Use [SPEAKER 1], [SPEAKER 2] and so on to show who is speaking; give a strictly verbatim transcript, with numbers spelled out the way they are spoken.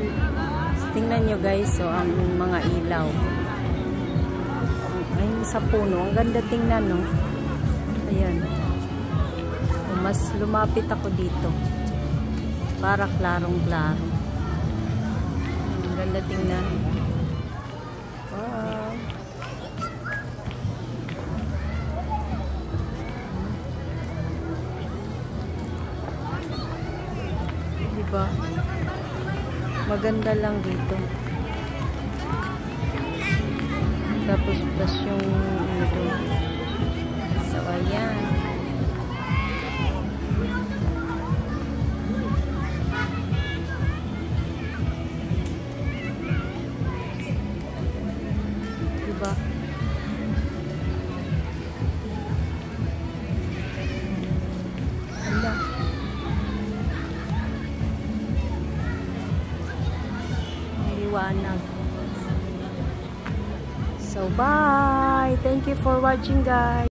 [SPEAKER 1] Tingnan nyo guys, so ang mga ilaw. Ay, sa puno. Ang ganda tingnan, no? Ayan. So, mas lumapit ako dito. Para klarong-klaro. Ang ganda tingnan. Wow. Diba? Maganda lang dito. Tapos plus yung ito. So, ayan. Diba? Ala. Liwanag. So, bye! Thank you for watching, guys!